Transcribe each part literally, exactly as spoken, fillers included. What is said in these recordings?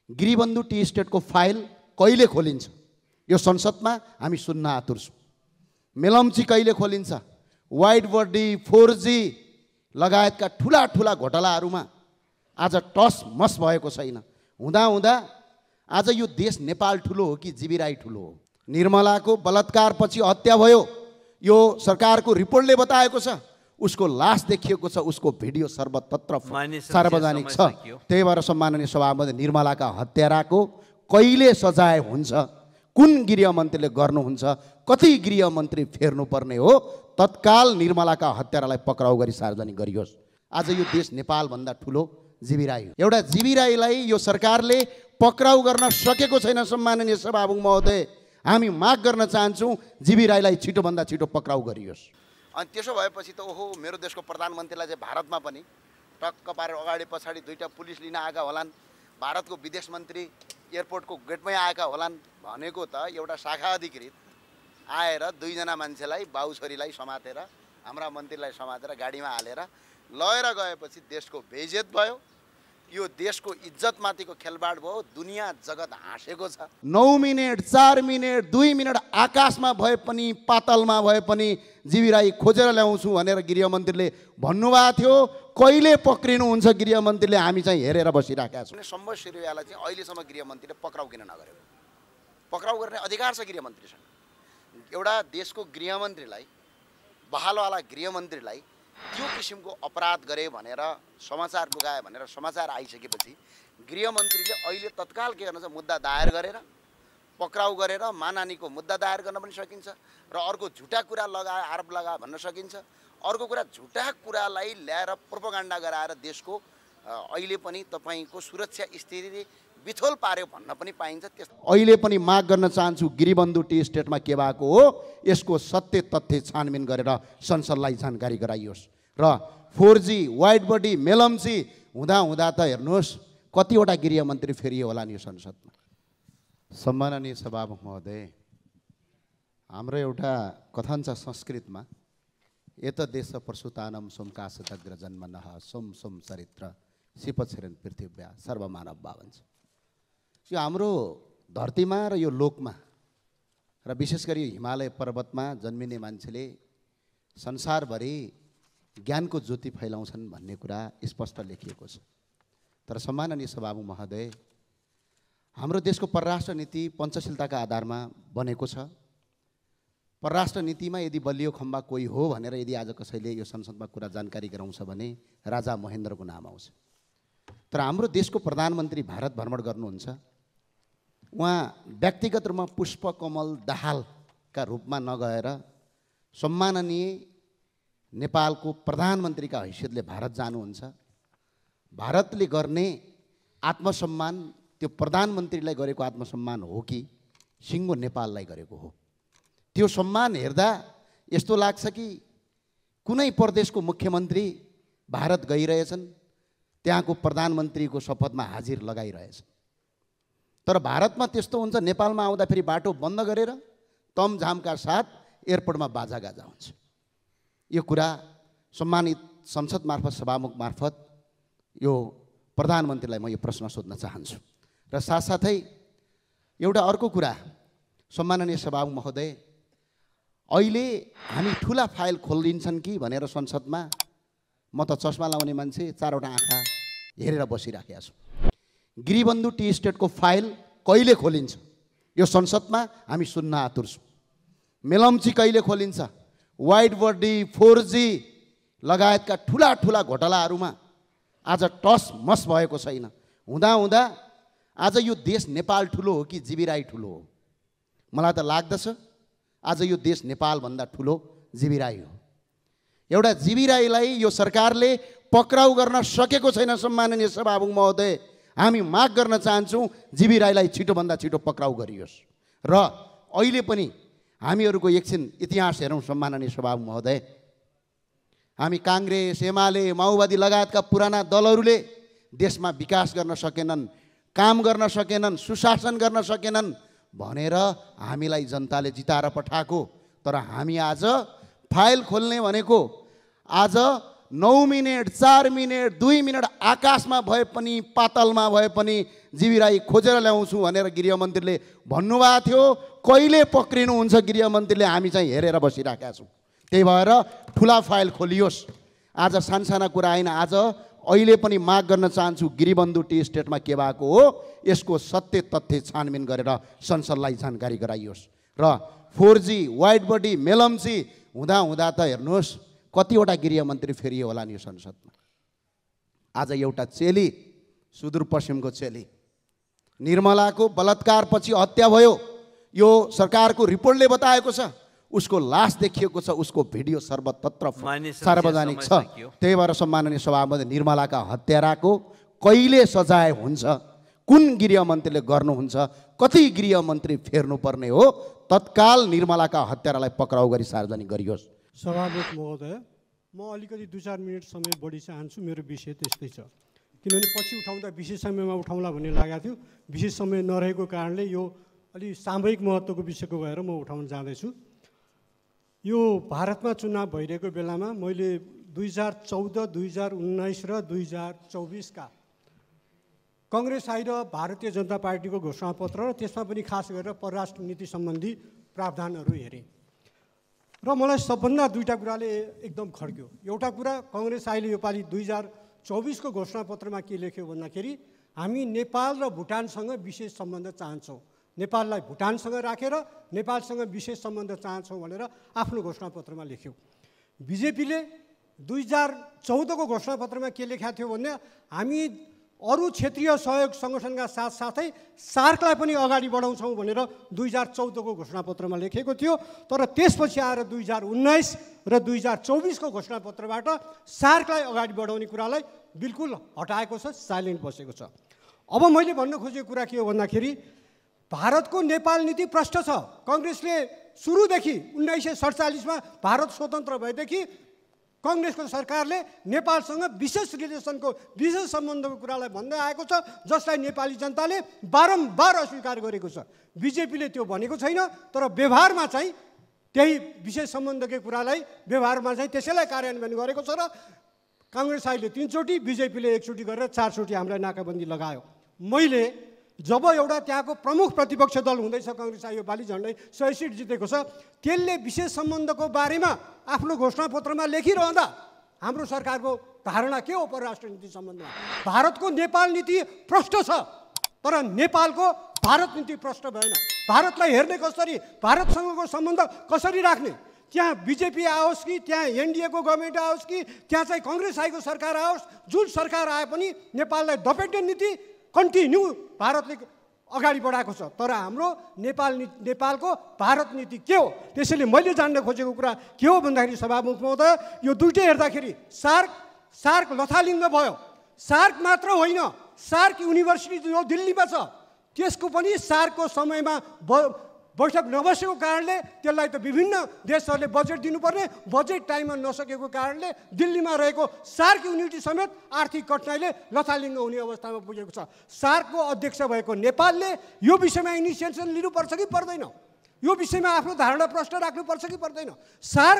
Giribandhu T स्टेटको file कहिले खोलिन्छ यो संसदमा हामी सुन्न आतुर छौँ। मेलम्ची कहिले खोलिन्छ, वाइड बडी फोर जी लगायतका ठुला ठुला घोटालाहरूमा आज टस मस भएको छैन। हुँदा हुँदा आज यो देश नेपाल ठुलो हो कि जीवी राई ठुलो हो? निर्मलाको बलात्कारपछि हत्या भयो, यो सरकारको रिपोर्टले बताएको छ। उसको लास देखिएको छ, उसको भिडियो सर्वत्र सार्वजनिक छ। त्यही भएर सम्माननीय सभामुख निर्मलाका हत्याराको कहिले सजाय हुन्छ, कुन गृहमन्त्रीले गर्नुहुन्छ, कति गृहमन्त्री फेर्नुपर्ने हो, तत्काल निर्मलाका हत्यारालाई पक्राउ गरी सार्वजनिक गरियोस्। आज यो देश नेपालभन्दा ठुलो जीवी राई हो। एउटा जीवी राईलाई यो सरकारले पक्राउ गर्न सकेको छैन। सम्माननीय सभामुख महोदय, हामी माग गर्न चाहन्छौँ जीवी राईलाई छिटोभन्दा छिटो पक्राउ गरियोस्। अनि त्यसो भएपछि त ओहो, मेरो देशको प्रधानमन्त्रीलाई चाहिँ भारतमा पनि टक्क पारेर अगाडि पछाडि दुईवटा पुलिस लिन आएका होलान्, भारतको विदेश मन्त्री एयरपोर्टको गेटमै आएका होलान् भनेको त एउटा शाखा अधिकृत आएर दुईजना मान्छेलाई बाउ छोरीलाई समातेर, हाम्रा मन्त्रीलाई समातेर गाडीमा हालेर लगेर गएपछि देशको बेइज्जत भयो, यो देशको इज्जतमाथिको खेलबाड भयो, दुनियाँ जगत हाँसेको छ। नौ मिनट चार मिनट दुई मिनट आकाशमा भए पनि पातलमा भए पनि जीवी राई खोजेर ल्याउँछु भनेर गृहमन्त्रीले भन्नुभएको थियो। कहिले पक्रिनुहुन्छ गृहमन्त्रीले? हामी चाहिँ हेरेर बसिराखेका छौँ। सम्भव सिरियालाई चाहिँ अहिलेसम्म गृहमन्त्रीले पक्राउ किन नगरेको? पक्राउ गर्ने अधिकार छ गृहमन्त्रीसँग। एउटा देशको गृहमन्त्रीलाई, बहालवाला गृहमन्त्रीलाई त्यो किसिमको अपराध गरे भनेर समाचार पुगायो भनेर समाचार आइसकेपछि गृहमन्त्रीले अहिले तत्काल के गर्नु छ, मुद्दा दायर गरेर पक्राउ गरेर मानहानिको मुद्दा दायर गर्न पनि सकिन्छ र अर्को झुटा कुरा लगाए आरोप लगाए भन्न सकिन्छ। अर्को कुरा, झुटा कुरालाई ल्याएर प्रोपोगन्डा गराएर देशको अहिले पनि तपाईँको सुरक्षा स्थिति बिथोल पार्यो भन्न पनि पाइन्छ। त्यस अहिले पनि माग गर्न चाहन्छु गिरिबन्धु टी स्टेटमा के भएको हो यसको सत्य तथ्य छानबिन गरेर संसदलाई जानकारी गराइयोस्। र four G wide body Melamchi हुँदा हुँदा त हेर्नुहोस् कतिवटा गृहमन्त्री फेरियो होला नि यो संसदमा। सम्माननीय सभामुख महोदय, हाम्रो एउटा कथन छ संस्कृतमा, एत देश प्रसुतानम सोमकाशतग्र जन्मनः सोम सोम चरित्र सिपछिरन पृथ्व्या सर्वमानव भन्छ। यो हाम्रो धरतीमा र यो लोकमा र विशेष गरी यो हिमालय पर्वतमा जन्मिने मान्छेले संसारभरि ज्ञानको ज्योति फैलाउँछन् भन्ने कुरा स्पष्ट लेखिएको छ। तर सम्माननीय सभामुख महोदय, हाम्रो देशको परराष्ट्र नीति पञ्चशीलताका आधारमा बनेको छ। परराष्ट्र नीतिमा यदि बलियो खम्बा कोही हो भनेर यदि आज कसैले यो संसदमा कुरा जानकारी गराउँछ भने राजा महेन्द्रको नाम आउँछ। तर हाम्रो देशको प्रधानमन्त्री भारत भ्रमण गर्नुहुन्छ, उहाँ व्यक्तिगत रूपमा पुष्पकमल दाहालका रूपमा नगएर सम्माननीय नेपालको प्रधानमन्त्रीका हैसियतले भारत जानुहुन्छ। भारतले गर्ने आत्मसम्मान त्यो प्रधानमन्त्रीलाई गरेको आत्मसम्मान हो कि सिङ्गो नेपाललाई गरेको हो? त्यो सम्मान हेर्दा यस्तो लाग्छ कि कुनै प्रदेशको मुख्यमन्त्री भारत गइरहेछन्, त्यहाँको प्रधानमन्त्रीको शपथमा हाजिर लगाइरहेछन्। तर भारतमा त्यस्तो हुन्छ, नेपालमा आउँदा फेरि बाटो बन्द गरेर तमझामका साथ एयरपोर्टमा बाजागाजा हुन्छ। यो कुरा सम्मानित संसद मार्फत सभामुख मार्फत यो प्रधानमन्त्रीलाई म यो प्रश्न सोध्न चाहन्छु। र साथसाथै एउटा अर्को कुरा, सम्माननीय सभामुख महोदय, अहिले हामी ठुला फाइल खोलिन्छन् कि भनेर संसदमा म त चस्मा लाउने मान्छे चारवटा आँखा हेरेर बसिराखेका छु। गिरिबन्धु टी स्टेटको फाइल कहिले खोलिन्छ यो संसदमा हामी सुन्न आतुर छौँ। मेलम्ची कहिले खोलिन्छ, वाइड बडी फोर जी लगायतका ठुला ठुला घोटालाहरूमा आज टस मस भएको छैन। हुँदा हुँदा आज यो देश नेपाल ठुलो हो कि जीवी राई ठुलो हो? मलाई त लाग्दछ आज यो देश नेपालभन्दा ठुलो जीवी राई हो। एउटा जीवी राईलाई यो सरकारले पक्राउ गर्न सकेको छैन। सम्माननीय सभामुख महोदय, हामी माग गर्न चाहन्छौँ जीवी राईलाई छिटोभन्दा छिटो पक्राउ गरियोस्। र अहिले पनि हामीहरूको एकछिन इतिहास हेरौँ। सम्माननीय सभामुख महोदय, हामी काङ्ग्रेस, एमाले, माओवादी लगायतका पुराना दलहरूले देशमा विकास गर्न सकेनन्, काम गर्न सकेनन्, सुशासन गर्न सकेनन् भनेर हामीलाई जनताले जिताएर पठाएको। तर हामी आज फाइल खोल्ने भनेको आज नौ मिनट चार मिनट दुई मिनट आकाशमा भए पनि पातलमा भए पनि जीवी राई खोजेर ल्याउँछु भनेर गृहमन्त्रीले भन्नुभएको थियो। कहिले पक्रिनुहुन्छ गृहमन्त्रीले हामी चाहिँ हेरेर बसिराखेका छौँ। त्यही भएर ठुला फाइल खोलियोस्। आज सानसाना कुरा होइन, आज अहिले पनि माग गर्न चाहन्छु गिरिबन्धु टी स्टेटमा के भएको हो यसको सत्य तथ्य छानबिन गरेर संसदलाई जानकारी गराइयोस्। र four G wide body Melamchi हुँदा हुँदा त हेर्नुहोस् कतिवटा गृहमन्त्री फेरि होला नि यो संसदमा। आज एउटा चेली सुदूरपश्चिमको चेली निर्मलाको बलात्कारपछि हत्या भयो, यो सरकारको रिपोर्टले बताएको छ। उसको लास देखिएको छ, उसको भिडियो सर्वत्र सार्वजनिक छ। त्यही भएर सम्माननीय सभापति निर्मलाका हत्याराको कहिले सजाय हुन्छ, कुन गृहमन्त्रीले गर्नुहुन्छ, कति गृहमन्त्री फेर्नुपर्ने हो, तत्काल निर्मलाका हत्यारालाई पक्राउ गरी सार्वजनिक गरियोस्। सभामुख महोदय, म अलिकति दुई चार मिनट समय बढी चाहन्छु। मेरो विषय त्यस्तै छ, किनभने पछि उठाउँदा विशेष समयमा उठाउँला भन्ने लागेको थियो। विशेष समय नरहेको कारणले यो अलि सामूहिक महत्त्वको विषयको भएर म उठाउन जाँदैछु। यो भारतमा चुनाव भइरहेको बेलामा मैले दुई हजार चौध दुई हजार उन्नाइस र दुई हजार चौबिसका कङ्ग्रेस आई र भारतीय जनता पार्टीको घोषणापत्र र त्यसमा पनि खास गरेर परराष्ट्र नीति सम्बन्धी प्रावधानहरू हेरेँ र मलाई सबभन्दा दुईवटा कुराले एकदम खड्क्यो। एउटा कुरा, कङ्ग्रेस आईले योपालि दुई हजार चौबिसको घोषणापत्रमा के लेख्यो भन्दाखेरि हामी नेपाल र भुटानसँग विशेष सम्बन्ध चाहन्छौँ, नेपाललाई भुटानसँग राखेर नेपालसँग विशेष सम्बन्ध चाहन्छौँ भनेर आफ्नो घोषणापत्रमा लेख्यो। बिजेपीले दुई हजार चौधको घोषणापत्रमा के लेखेको थियो भने हामी अरू क्षेत्रीय सहयोग सङ्गठनका साथसाथै सार्कलाई पनि अगाडि बढाउँछौँ भनेर दुई हजार चौधको घोषणापत्रमा लेखेको थियो। तर त्यसपछि आएर दुई हजार उन्नाइस र दुई हजार चौबिसको घोषणापत्रबाट सार्कलाई अगाडि बढाउने कुरालाई बिल्कुल हटाएको छ, साइलेन्ट बसेको छ। अब मैले भन्न खोजेको कुरा के हो भन्दाखेरि भारतको नेपाल नीति प्रष्ट छ। कङ्ग्रेसले सुरुदेखि उन्नाइस सय सडचालिसमा भारत स्वतन्त्र भएदेखि कङ्ग्रेसको सरकारले नेपालसँग विशेष रिलेसनको विशेष सम्बन्धको कुरालाई भन्दै आएको छ, जसलाई नेपाली जनताले बारम्बार अस्वीकार गरेको छ। बिजेपीले त्यो भनेको छैन, तर व्यवहारमा चाहिँ त्यही विशेष सम्बन्धकै कुरालाई व्यवहारमा चाहिँ त्यसैलाई कार्यान्वयन गरेको छ र काङ्ग्रेस आईले तीनचोटि बिजेपीले एकचोटि गरेर चारचोटि हामीलाई नाकाबन्दी लगायो। मैले जब एउटा त्यहाँको प्रमुख प्रतिपक्ष दल हुँदैछ कङ्ग्रेस आई योपालि झन्डै सय सिट जितेको छ, त्यसले विशेष सम्बन्धको बारेमा आफ्नो घोषणापत्रमा लेखिरहँदा हाम्रो सरकारको धारणा के हो परराष्ट्र नीति सम्बन्धमा? भारतको नेपाल नीति प्रष्ट छ, तर नेपालको भारत नीति प्रष्ट भएन। भारतलाई हेर्ने कसरी, भारतसँगको सम्बन्ध कसरी राख्ने? त्यहाँ बिजेपी आओस् कि त्यहाँ एनडिएको गभर्मेन्ट आओस् कि त्यहाँ चाहिँ कङ्ग्रेस आईको सरकार आओस्, जुन सरकार आए पनि नेपाललाई दपेट्ने नीति कन्टिन्यू भारतले अगाडि बढाएको छ। तर हाम्रो नेपाल नेपालको भारत नीति के हो? त्यसैले मैले जान्न खोजेको कुरा के हो भन्दाखेरि सभामुख महोदय, यो दुइटै हेर्दाखेरि सार्क सार्क लथालिङ्ग भयो। सार्क मात्र होइन, सार्क युनिभर्सिटी जो दिल्लीमा छ त्यसको पनि सार्कको समयमा ब बैठक नबसेको कारणले त्यसलाई त विभिन्न देशहरूले बजेट दिनुपर्ने, बजेट टाइममा नसकेको कारणले दिल्लीमा रहेको सार्क युनिटी समेत आर्थिक कठिनाइले लथालिङ्ग हुने अवस्थामा पुगेको छ। सार्कको अध्यक्ष भएको नेपालले यो विषयमा इनिसिएसन लिनुपर्छ कि पर्दैन? यो विषयमा आफ्नो धारणा प्रष्ट राख्नुपर्छ कि पर्दैन? सार्क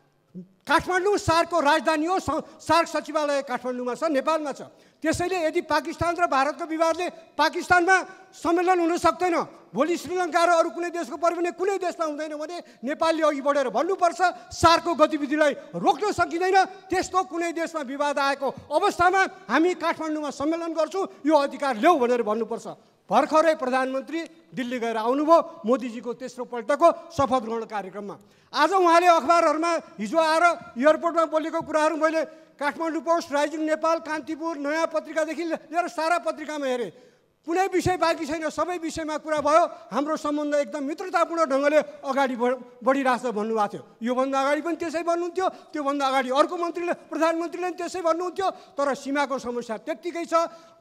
काठमाडौँ सार्कको राजधानी हो, सार्क सचिवालय काठमाडौँमा छ, नेपालमा छ। त्यसैले यदि पाकिस्तान र भारतको विवादले पाकिस्तानमा सम्मेलन हुन सक्दैन, भोलि श्रीलङ्का र अरू कुनै देशको पऱ्यो भने कुनै देशमा हुँदैन भने नेपालले अघि बढेर भन्नुपर्छ सार्कको गतिविधिलाई रोक्न सकिँदैन। त्यस्तो कुनै देशमा विवाद आएको अवस्थामा हामी काठमाडौँमा सम्मेलन गर्छौँ, यो अधिकार ल्याऊ भनेर भन्नुपर्छ। भर्खरै प्रधानमन्त्री दिल्ली गएर आउनुभयो मोदीजीको तेस्रो पल्टको शपथ ग्रहण कार्यक्रममा। आज उहाँले अखबारहरूमा हिजो आएर एयरपोर्टमा बोलेको कुराहरू मैले काठमाडौँ पोस्ट, राइजिङ नेपाल, कान्तिपुर, नयाँ पत्रिकादेखि लिएर सारा पत्रिकामा हेरेँ। कुनै विषय बाँकी छैन, सबै विषयमा कुरा भयो। हाम्रो सम्बन्ध एकदम मित्रतापूर्ण ढङ्गले अगाडि बढिरहेछ भन्नुभएको थियो। योभन्दा अगाडि पनि त्यसै भन्नुहुन्थ्यो, त्योभन्दा अगाडि अर्को मन्त्रीले प्रधानमन्त्रीले पनि त्यसै भन्नुहुन्थ्यो। तर सीमाको समस्या त्यत्तिकै छ,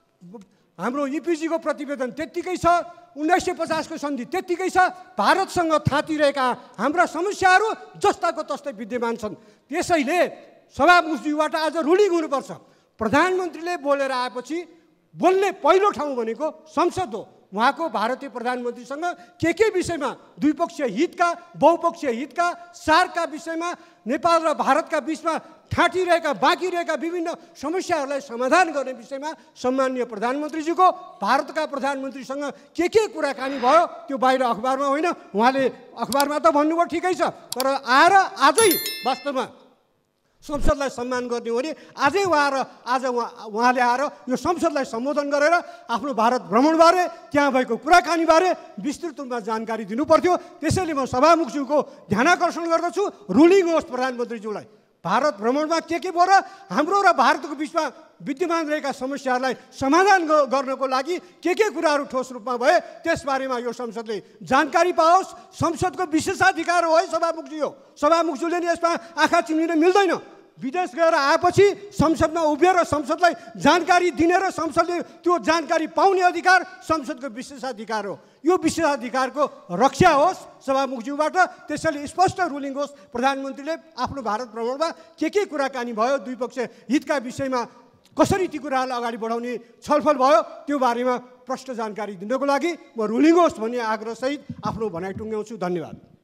हाम्रो इपिजीको प्रतिवेदन त्यत्तिकै छ, उन्नाइस सय पचासको सन्धि त्यत्तिकै छ। भारतसँग थाँतिरहेका हाम्रा समस्याहरू जस्ताको तस्तै विद्यमान छन्। त्यसैले सभामुखज्यूबाट आज रुलिङ हुनुपर्छ। प्रधानमन्त्रीले बोलेर आएपछि बोल्ने पहिलो ठाउँ भनेको संसद हो। उहाँको भारतीय प्रधानमन्त्रीसँग के के विषयमा द्विपक्षीय हितका, बहुपक्षीय हितका, सारका विषयमा, नेपाल र भारतका बिचमा ठाँटिरहेका बाँकी रहेका विभिन्न समस्याहरूलाई समाधान गर्ने विषयमा सम्माननीय प्रधानमन्त्रीजीको भारतका प्रधानमन्त्रीसँग के के कुराकानी भयो त्यो बाहिर अखबारमा होइन, उहाँले अखबारमा त भन्नुभयो ठिकै छ, तर आएर आजै वास्तवमा संसदलाई सम्मान गर्ने हो भने आजै उहाँ र आज उहाँ उहाँले आएर यो संसदलाई सम्बोधन गरेर आफ्नो भारत भ्रमणबारे, त्यहाँ भएको कुराकानीबारे विस्तृत रूपमा जानकारी दिनुपर्थ्यो। त्यसैले म सभामुखज्यूको ध्यानाकर्षण गर्दछु, रुलिङ होस् प्रधानमन्त्रीज्यूलाई भारत भ्रमणमा के के भयो र हाम्रो र भारतको बिचमा विद्यमान रहेका समस्याहरूलाई समाधान गर्नको लागि के के कुराहरू ठोस रूपमा भए त्यसबारेमा यो संसदले जानकारी पाओस्। संसदको विशेषाधिकार हो है सभामुखजी, हो सभामुखज्यूले नि यसमा आँखा चिम्लिन मिल्दैन। विदेश गएर आएपछि संसदमा उभिएर संसदलाई जानकारी दिने र संसदले त्यो जानकारी पाउने अधिकार संसदको विशेषाधिकार हो। यो विशेषाधिकारको रक्षा होस् सभामुखज्यूबाट। त्यसैले स्पष्ट रुलिङ होस्, प्रधानमन्त्रीले आफ्नो भारत भ्रमणमा के के कुराकानी भयो, द्विपक्षीय हितका विषयमा कसरी ती कुराहरूलाई अगाडि बढाउने छलफल भयो त्यो बारेमा प्रष्ट जानकारी दिनको लागि म रुलिङ होस् भन्ने आग्रहसहित आफ्नो भनाइ टुङ्ग्याउँछु। धन्यवाद।